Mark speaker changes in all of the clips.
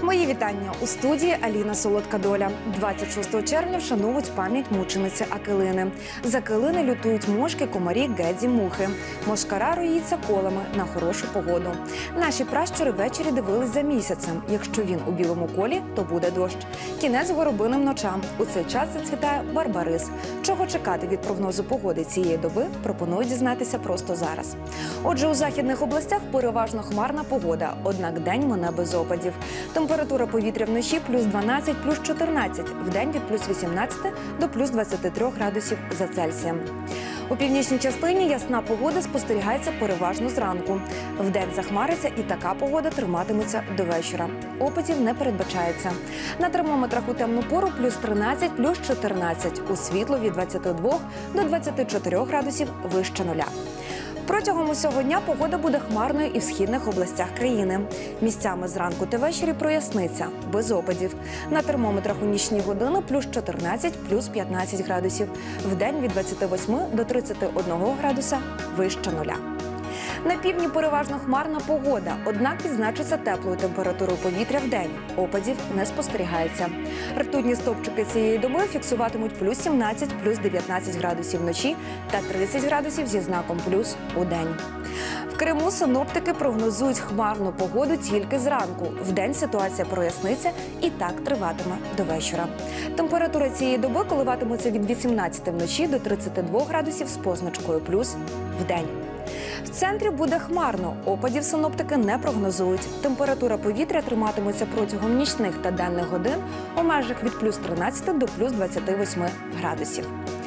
Speaker 1: Мої вітання. У студії Аліна Солодка Доля. 26 червня вшановують пам'ять мучениці Акелини. З Акелини лютують мошки, комарі, гедзі, мухи. Мошкара роїться колами на хорошу погоду. Наші пращури ввечері дивились за місяцем. Якщо він у білому колі, то буде дощ. Кінець горобиним ночам. У цей час зацвітає барбарис. Чого чекати від прогнозу погоди цієї доби, пропоную дізнатися просто зараз. Отже, у західних областях переважно хмарна погода, однак день мине без опадів. Температура повітря вночі плюс 12, плюс 14, вдень від плюс 18 до плюс 23 градусів за Цельсієм. У північній частині ясна погода спостерігається переважно зранку. Вдень захмариться і така погода триматиметься до вечора. Опадів не передбачається. На термометрах у темну пору плюс 13, плюс 14, у світло від 22 до 24 градусів вище нуля. Протягом усього дня погода буде хмарною і в східних областях країни. Місцями зранку та ввечері проясниться, без опадів. На термометрах у нічні години плюс 14, плюс 15 градусів. Вдень від 28 до 31 градуса вище нуля. На півдні переважно хмарна погода, однак відзначиться теплою температурою повітря вдень. Опадів не спостерігається. Ртутні стовпчики цієї доби фіксуватимуть плюс 17, плюс 19 градусів вночі та 30 градусів зі знаком плюс у день. В Криму синоптики прогнозують хмарну погоду тільки зранку. Вдень ситуація проясниться і так триватиме до вечора. Температура цієї доби коливатиметься від 18 вночі до 32 градусів з позначкою плюс вдень. В центрі буде хмарно, опадів синоптики не прогнозують. Температура повітря триматиметься протягом нічних та денних годин у межах від плюс 13 до плюс 28 градусів.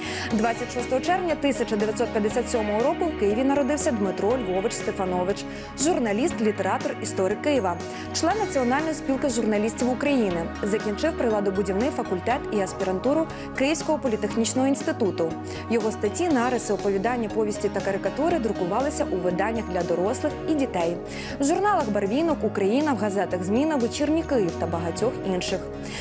Speaker 1: 26 червня 1957 року в Києві народився Дмитро Львович Стефанович, журналіст, літератор, історик Києва, член Національної спілки журналістів України, закінчив приладобудівний факультет і аспірантуру Київського політехнічного інституту. Його статті, нариси, оповідання, повісті та карикатури друкувалися у виданнях для дорослих і дітей, в журналах «Барвінок», «Україна», в газетах «Зміна», «Вечірній Київ» та багатьох інших.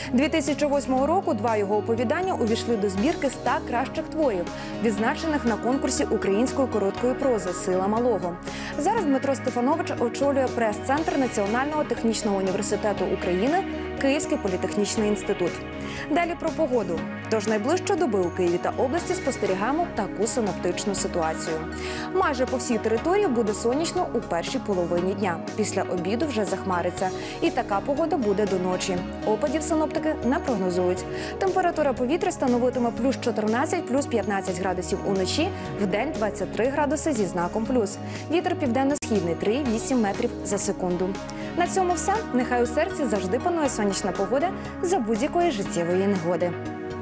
Speaker 1: 2008 року два його оповідання увійшли до збірки 100 кращих творів, відзначених на конкурсі української короткої прози «Сила малого». Зараз Дмитро Стефанович очолює прес-центр Національного технічного університету України Київський політехнічний інститут. Далі про погоду. Тож найближчої доби у Києві та області спостерігаємо таку синоптичну ситуацію. Майже по всій території буде сонячно у першій половині дня. Після обіду вже захмариться. І така погода буде до ночі. Опадів синоптики не прогнозують. Температура повітря становитиме плюс 14, плюс 15 градусів уночі, вдень 23 градуси зі знаком плюс. Вітер південно-східний 3,8 метрів за секунду. На цьому все. Нехай у серці завжди панує сонячна погода за будь-якої життєвої негоди.